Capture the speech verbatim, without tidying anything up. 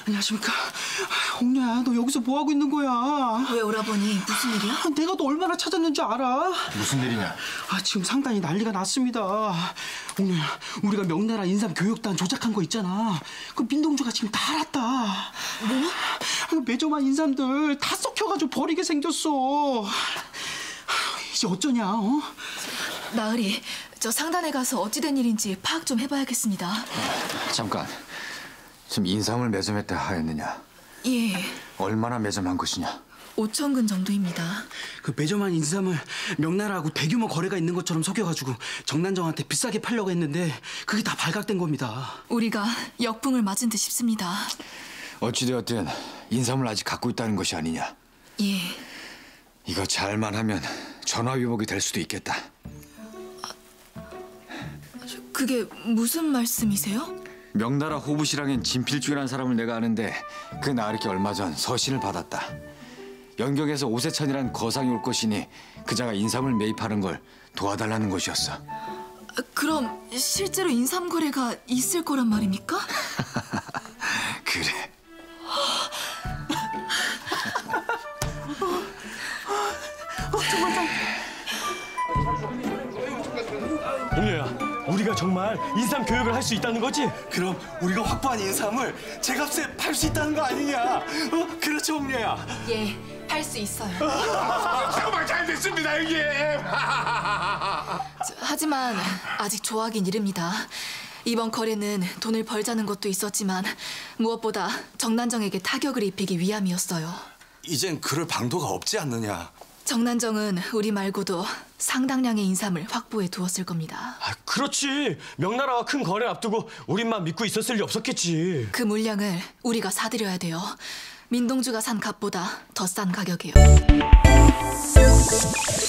안녕하십니까. 옥녀야, 너 여기서 뭐 하고 있는 거야? 왜 오라버니? 무슨 일이야? 내가 너 얼마나 찾았는 줄 알아? 무슨 일이냐? 아, 지금 상당히 난리가 났습니다. 옥녀야, 우리가 명나라 인삼 교육단 조작한 거 있잖아. 그 민동주가 지금 다 알았다. 뭐? 그 매점한 인삼들 다 썩혀가지고 버리게 생겼어. 이제 어쩌냐? 어? 나으리, 저 상단에 가서 어찌된 일인지 파악 좀 해봐야겠습니다. 잠깐. 지금 인삼을 매점했다 하였느냐? 예, 얼마나 매점한 것이냐? 오천 근 정도입니다. 그 매점한 인삼을 명나라하고 대규모 거래가 있는 것처럼 속여가지고 정난정한테 비싸게 팔려고 했는데 그게 다 발각된 겁니다. 우리가 역풍을 맞은 듯 싶습니다. 어찌되었든 인삼을 아직 갖고 있다는 것이 아니냐? 예. 이거 잘만 하면 전화위복이 될 수도 있겠다. 그게 무슨 말씀이세요? 명나라 호부시랑인 진필중이라는 사람을 내가 아는데 그 나으리께 얼마 전 서신을 받았다. 연경에서 오세찬이란 거상이 올 것이니 그자가 인삼을 매입하는 걸 도와달라는 것이었어. 그럼 실제로 인삼 거래가 있을 거란 말입니까? 그래. 어, 정말 다... 옥녀야, 우리가 정말 인삼 교육을 할 수 있다는 거지? 그럼 우리가 확보한 인삼을 제값에 팔 수 있다는 거 아니냐? 어? 그렇죠, 옥녀야? 예, 할 수 있어요. 정말 잘 됐습니다, 형님! 저, 하지만 아직 좋아하긴 이릅니다. 이번 거래는 돈을 벌자는 것도 있었지만 무엇보다 정난정에게 타격을 입히기 위함이었어요. 이젠 그럴 방도가 없지 않느냐? 정난정은 우리 말고도 상당량의 인삼을 확보해 두었을 겁니다. 아, 그렇지. 명나라와 큰 거래 앞두고 우리만 믿고 있었을 리 없었겠지. 그 물량을 우리가 사들여야 돼요. 민동주가 산 값보다 더 싼 가격이요.